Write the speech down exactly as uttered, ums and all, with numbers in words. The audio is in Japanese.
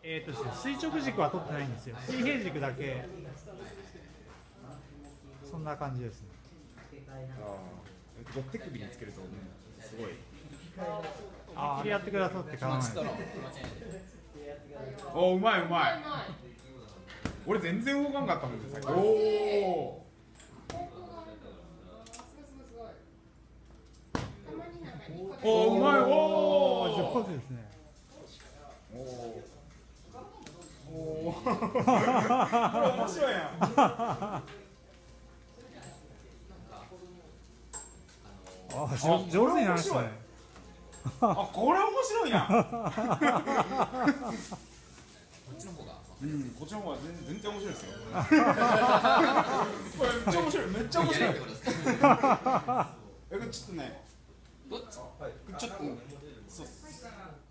えーとですね、垂直軸は取ってないんですよ。水平軸だけ。そんな感じですね。 ああ、手首につけると、ね、すごい。 ああ、やってくださって構わないです。 お、うまいうまい。俺全然動かんかったもんね、さっき。おお。おお、うまい。おお、 上手ですね。 おお。おお。これ面白いやん。 あ、上手になりましたね。 あ、これ面白いな。こっちの方が。うん、こっちの方が全全然面白いですよ。これめっちゃ面白い、めっちゃ面白い。え、これちょっとね。どっち？ちょっと、そう。